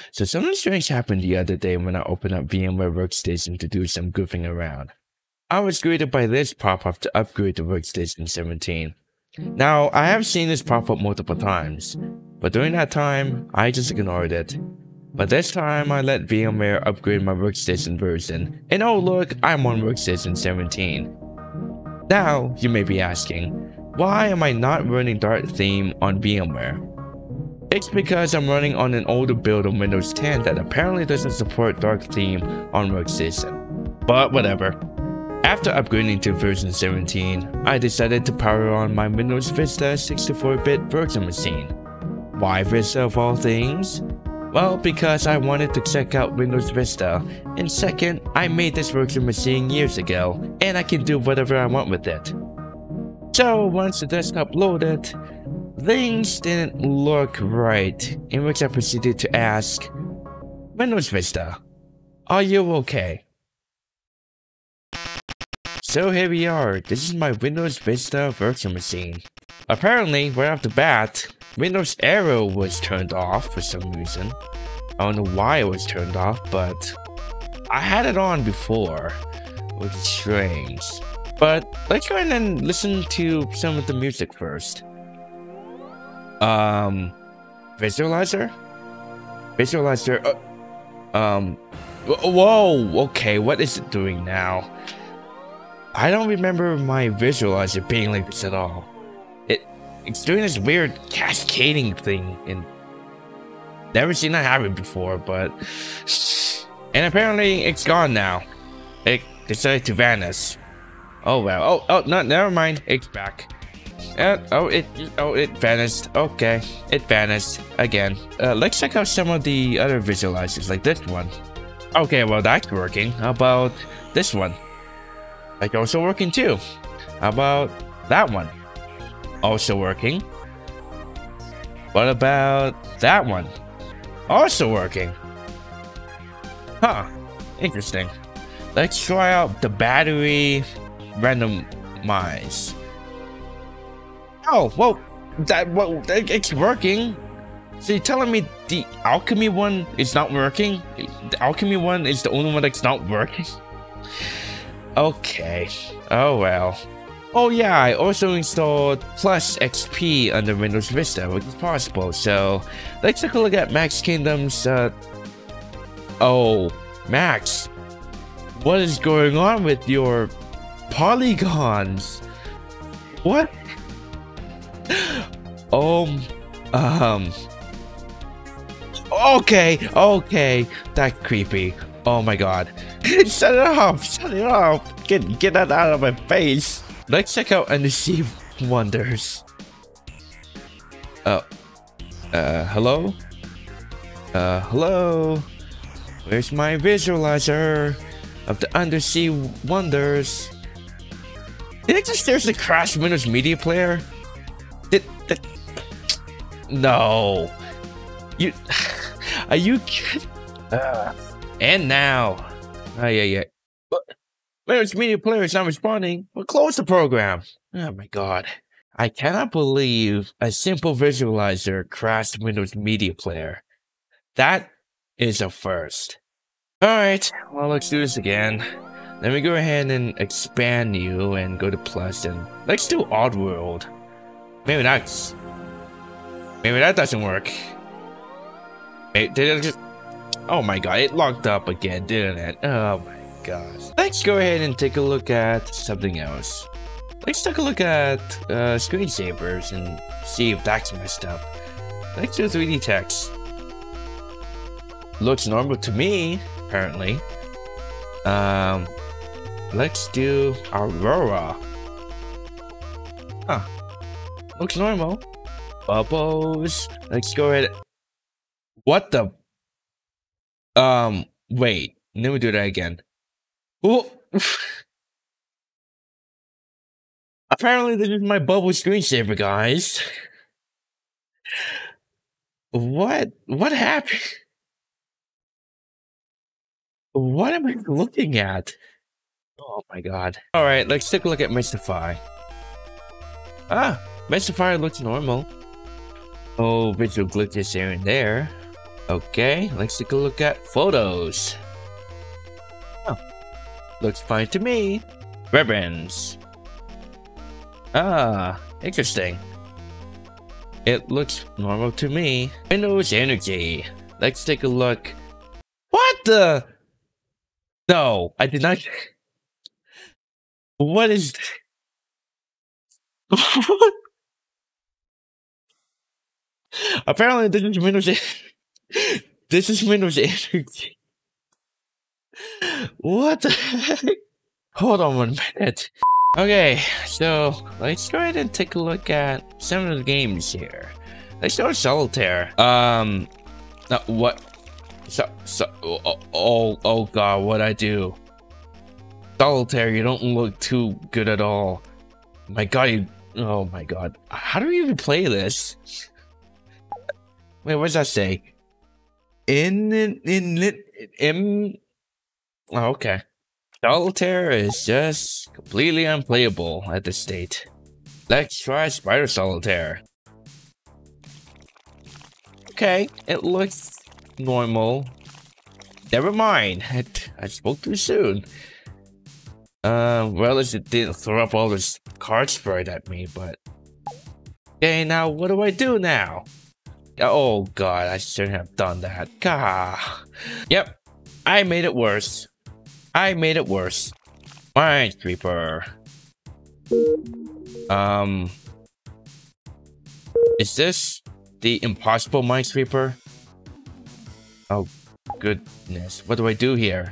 So something strange happened the other day when I opened up VMware Workstation to do some goofing around. I was greeted by this pop-up to upgrade to Workstation 17. Now, I have seen this pop up multiple times, but during that time, I just ignored it. But this time, I let VMware upgrade my Workstation version, and oh look, I'm on Workstation 17. Now, you may be asking, why am I not running Dark Theme on VMware? It's because I'm running on an older build of Windows 10 that apparently doesn't support Dark Theme on Workstation. But whatever. After upgrading to version 17, I decided to power on my Windows Vista 64-bit virtual machine. Why Vista of all things? Well, because I wanted to check out Windows Vista, and second, I made this virtual machine years ago, and I can do whatever I want with it. So once the desktop loaded, things didn't look right, in which I proceeded to ask, Windows Vista, are you okay? So here we are, this is my Windows Vista virtual machine. Apparently, right off the bat, Windows Arrow was turned off for some reason. I don't know why it was turned off, but I had it on before, which is strange. But let's go ahead and listen to some of the music first. Visualizer? Visualizer, whoa, okay, what is it doing now? I don't remember my visualizer being like this at all. It's doing this weird cascading thing, and never seen that happen before, but... And apparently it's gone now. It decided to vanish. Oh well, oh, no, never mind, it's back. It vanished, okay, it vanished again. Let's check out some of the other visualizers, like this one. Okay, well that's working. How about this one? Like also working too. How about that one? Also working. What about that one? Also working. Huh, interesting. Let's try out the battery randomize. Oh, whoa, it's working. So you're telling me the alchemy one is not working? The alchemy one is the only one that's not working? Okay, oh well. Oh yeah, I also installed Plus XP under Windows Vista, which is possible. So let's take a look at Max Kingdom's. Oh, Max, what is going on with your polygons? What? Okay, that's creepy. Oh my god. Shut it off, get that out of my face. Let's check out Undersea Wonders. Hello? Hello? Where's my visualizer of the Undersea Wonders? Did it just seriously crash Windows Media Player? No. Are you kidding? And now. Yeah. Windows Media Player is not responding. Well, close the program. Oh my god. I cannot believe a simple visualizer crashed Windows Media Player. That is a first. Alright, well let's do this again. Let me go ahead and expand you and go to Plus and let's do Oddworld. Maybe that doesn't work. Did it just... Oh my god, it locked up again, didn't it? Oh my gosh. Let's go ahead and take a look at something else. Let's take a look at screensavers and see if that's messed up. Let's do 3D text. Looks normal to me, apparently. Let's do Aurora. Huh. Looks normal. Bubbles. Let's go ahead. What the? Wait. Let me do that again. Oh. Apparently this is my bubble screensaver, guys. What happened? What am I looking at? Oh my god. Alright, let's take a look at Mystify. Ah, Mystify looks normal. Oh, visual glitches here and there. Okay, let's take a look at photos. Oh, looks fine to me. Ribbons. Ah, interesting. It looks normal to me. Windows Energy. Let's take a look. What the? No, I did not. What is? Apparently, this is Windows. This is Windows Energy. What the heck? Hold on 1 minute. Okay, so let's go ahead and take a look at some of the games here. Let's start with Solitaire. What? Oh god, what'd I do? Solitaire, you don't look too good at all. My god, oh my god. How do you even play this? Wait, what does that say? Oh, okay. Solitaire is just completely unplayable at this state. Let's try Spider Solitaire. Okay, it looks normal. Never mind. I spoke too soon. Well, it didn't throw up all this card spread at me, but... Okay, now what do I do now? Oh god, I shouldn't have done that. Gah. Yep, I made it worse. I made it worse. Minesweeper. Is this the impossible Minesweeper? Oh goodness, what do I do here?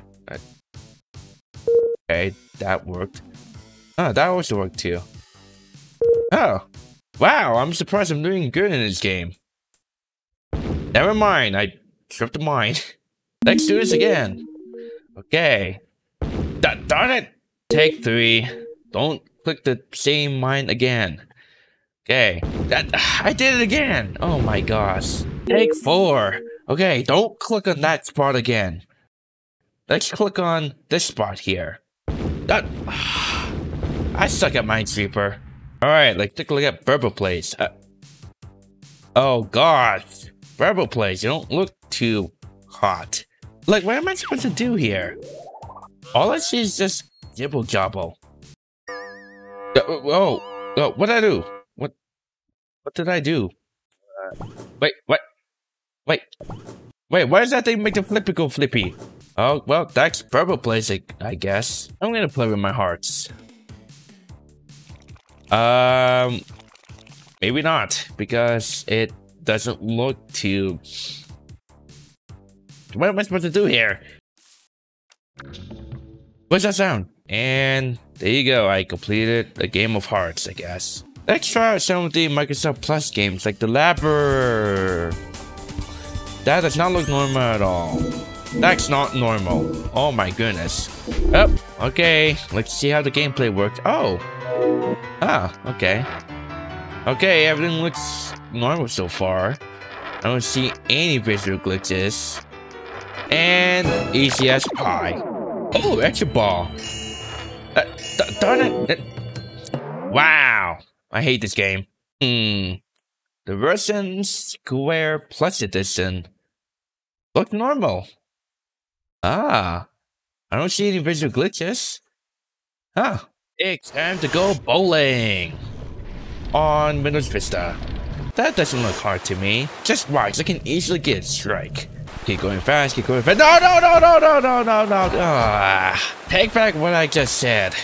Okay, that worked. Oh, that also worked too. Oh, wow, I'm surprised I'm doing good in this game. Never mind, I tripped the mine. Let's do this again. Okay. Darn it! Take 3. Don't click the same mine again. Okay. I did it again! Oh my gosh. Take 4. Okay, don't click on that spot again. Let's click on this spot here. I suck at Minesweeper. Alright, let's take a look at Burble Place. Oh gosh. Burble Place, you don't look too hot. Like, what am I supposed to do here? All I see is just jibble jobble. Oh, what did I do? What did I do? Wait, what? Wait, why does that thing make the flippy go flippy? Oh, well, that's Purple Place, I guess. I'm gonna play with my hearts. Maybe not, because it doesn't look too... What am I supposed to do here? What's that sound? And there you go, I completed a game of hearts, I guess. Let's try out some of the Microsoft Plus games, like the Labber. That does not look normal at all. That's not normal. Oh my goodness. Oh, okay. Let's see how the gameplay works. Oh. Ah, okay. Okay, everything looks normal so far. I don't see any visual glitches. And easy as pie. Oh, extra ball. Darn it. Wow. I hate this game. The Russian Square Plus Edition. Look normal. Ah. I don't see any visual glitches. Huh. It's time to go bowling. On Windows Vista. That doesn't look hard to me. Just watch, I can easily get a strike. Keep going fast, keep going fast. No! Ah, take back what I just said.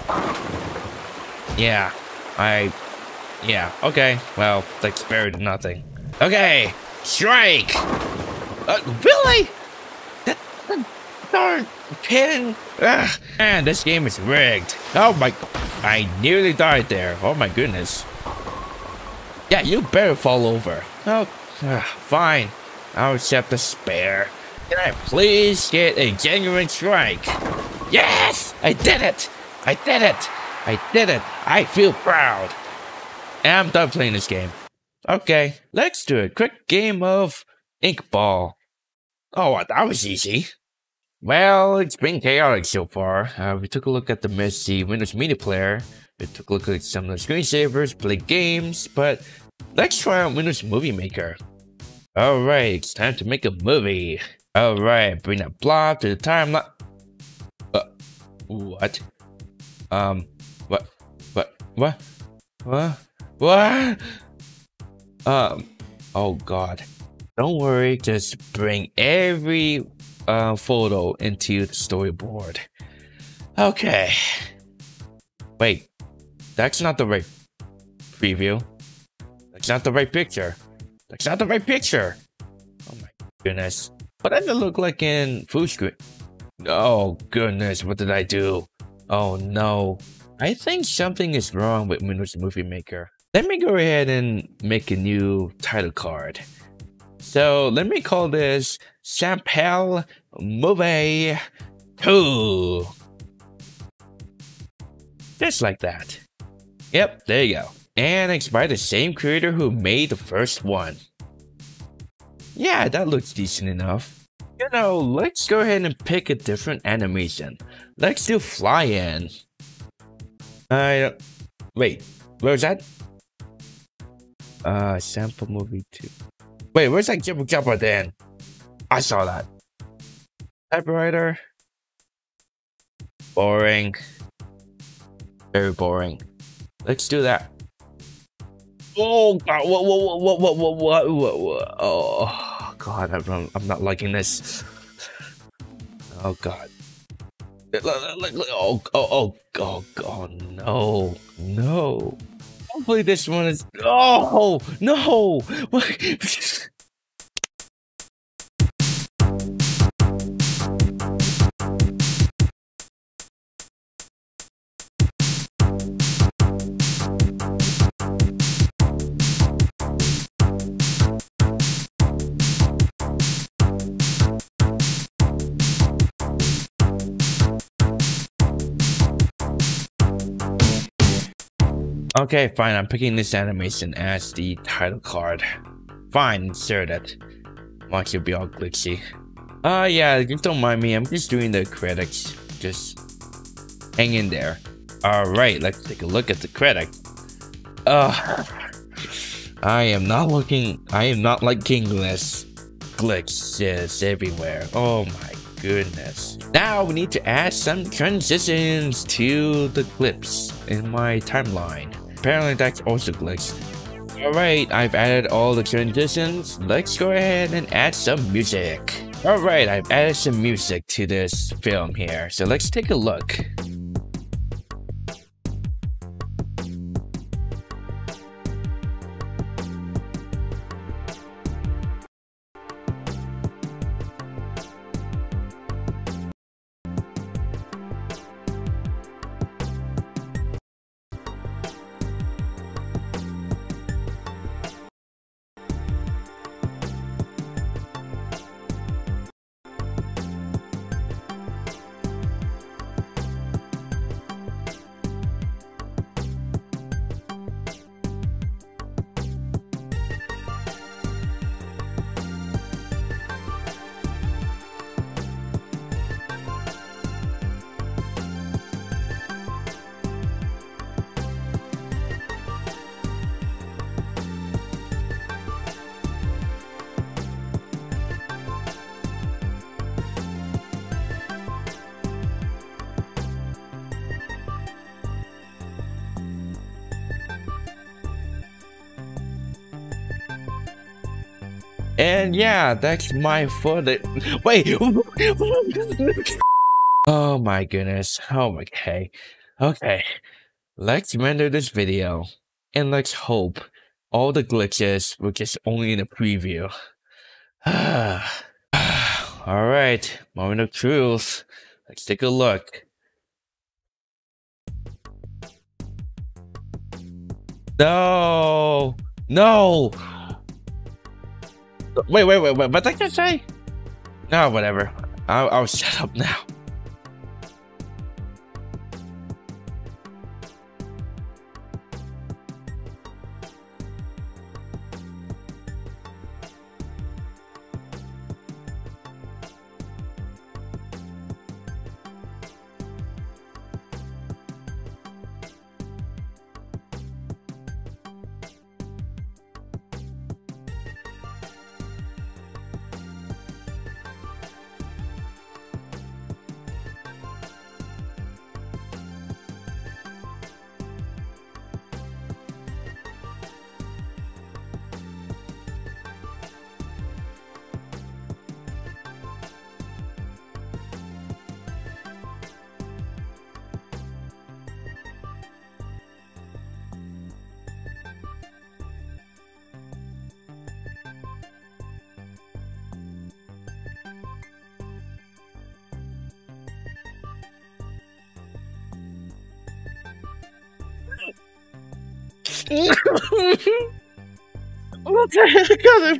Yeah, okay. Well, that's better than nothing. Okay, strike! Really? That darn pin! Ugh. Man, this game is rigged. Oh my, I nearly died there. Oh my goodness. Yeah, you better fall over. Oh, fine. I'll accept the spare. Can I please get a genuine strike? Yes! I did it! I did it! I did it! I feel proud. And I'm done playing this game. Okay, let's do a quick game of Ink Ball. Oh, that was easy. Well, it's been chaotic so far. We took a look at the messy Windows Media Player. We took a look at some of the screensavers, played games, but let's try out Windows Movie Maker. Alright, it's time to make a movie. Alright, bring that blob to the timeline. What? What? What? What? What? What? Oh god. Don't worry, just bring every photo into the storyboard. Okay. Wait, that's not the right preview. That's not the right picture. That's not the right picture. Oh my goodness. What does it look like in full screen? Oh goodness, what did I do? Oh no. I think something is wrong with Windows Movie Maker. Let me go ahead and make a new title card. So let me call this Sample Movie 2. Just like that. Yep, there you go. And it's by the same creator who made the first one. Yeah, that looks decent enough. You know, let's go ahead and pick a different animation. Let's do fly in. Wait, where's that? Sample movie 2. Wait, where's that Jibber Jabber then? I saw that. Typewriter. Boring. Very boring. Let's do that. Oh god, what? Oh god, I'm not liking this. Oh god. Oh no, no. Hopefully this one is. Oh no! What? Okay, fine. I'm picking this animation as the title card. Fine, insert it. Watch it be all glitchy. Yeah, just don't mind me. I'm just doing the credits. Just hang in there. Alright, let's take a look at the credits. I am not liking this. Glitches everywhere. Oh my goodness. Now we need to add some transitions to the clips in my timeline. Apparently that's also glitched. Alright, I've added all the transitions. Let's go ahead and add some music. Alright, I've added some music to this film here. So let's take a look. And yeah, that's my footage. Wait. Oh my goodness. Oh my god. Okay. Let's render this video. And let's hope all the glitches were just only in a preview. Alright. Moment of truth. Let's take a look. No. No. Wait, what did I just say? No, whatever. I'll shut up now. What the heck are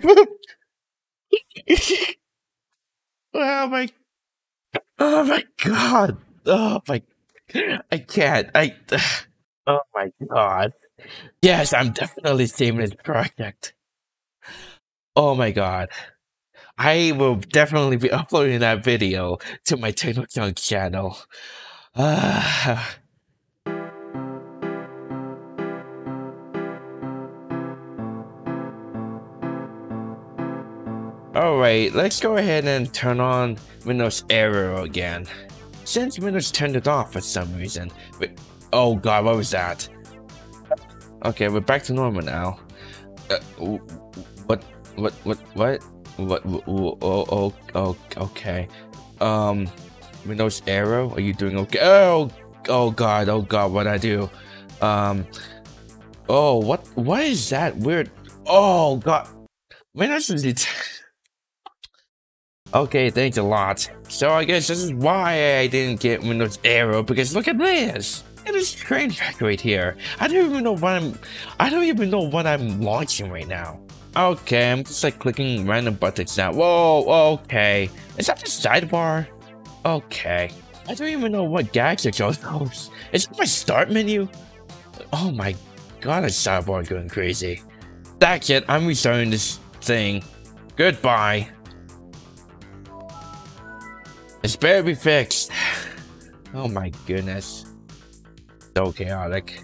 they? Oh my! Oh my god! Oh my! I can't. Oh my god! Yes, I'm definitely saving this project. Oh my god! I will definitely be uploading that video to my TechnoJunk channel. Alright, let's go ahead and turn on Windows Error again. Since Windows turned it off for some reason. Wait, oh god, what was that? Okay, we're back to normal now. What? Oh, okay. Windows Arrow, are you doing okay? Oh god, what'd I do? Oh, what is that weird? Oh god. Windows is okay, thanks a lot. So I guess this is why I didn't get Windows Arrow, because look at this. It is train wreck right here. I don't even know what I'm launching right now. Okay, I'm just like clicking random buttons now. Whoa, okay. Is that the sidebar? Okay. I don't even know what gadgets are those. Is that my start menu? Oh my god, the sidebar going crazy. That's it, I'm restarting this thing. Goodbye. It's better be fixed. Oh my goodness. So chaotic.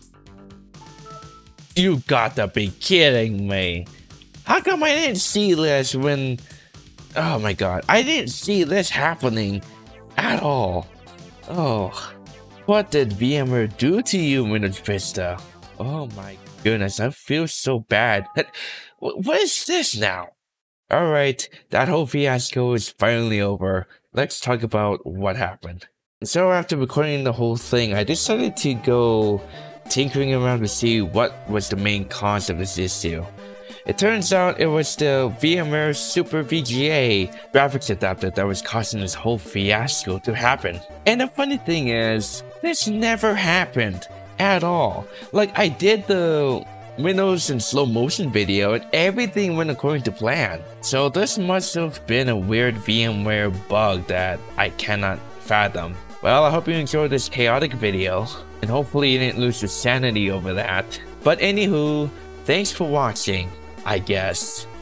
You gotta be kidding me. How come I didn't see this when... Oh my god. I didn't see this happening at all. Oh. What did VMware do to you, Windows Vista? Oh my goodness. I feel so bad. What is this now? Alright. That whole fiasco is finally over. Let's talk about what happened. So after recording the whole thing, I decided to go tinkering around to see what was the main cause of this issue. It turns out it was the VMware Super VGA graphics adapter that was causing this whole fiasco to happen. And the funny thing is, this never happened at all. Like, I did the Windows in slow motion video and everything went according to plan. So this must have been a weird VMware bug that I cannot fathom. Well, I hope you enjoyed this chaotic video, and hopefully you didn't lose your sanity over that. But anywho, thanks for watching, I guess.